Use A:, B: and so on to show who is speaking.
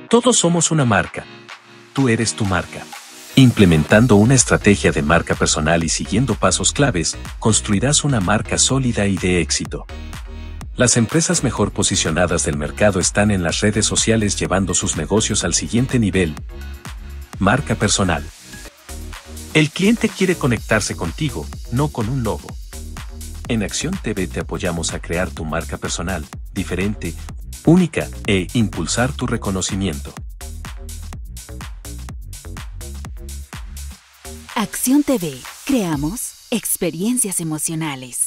A: Todos somos una marca. Tú eres tu marca. Implementando una estrategia de marca personal y siguiendo pasos claves, construirás una marca sólida y de éxito. Las empresas mejor posicionadas del mercado están en las redes sociales llevando sus negocios al siguiente nivel. Marca personal. El cliente quiere conectarse contigo, no con un logo. En Acción TV te apoyamos a crear tu marca personal, diferente, única, e impulsar tu reconocimiento.
B: Acción TV. Creamos experiencias emocionales.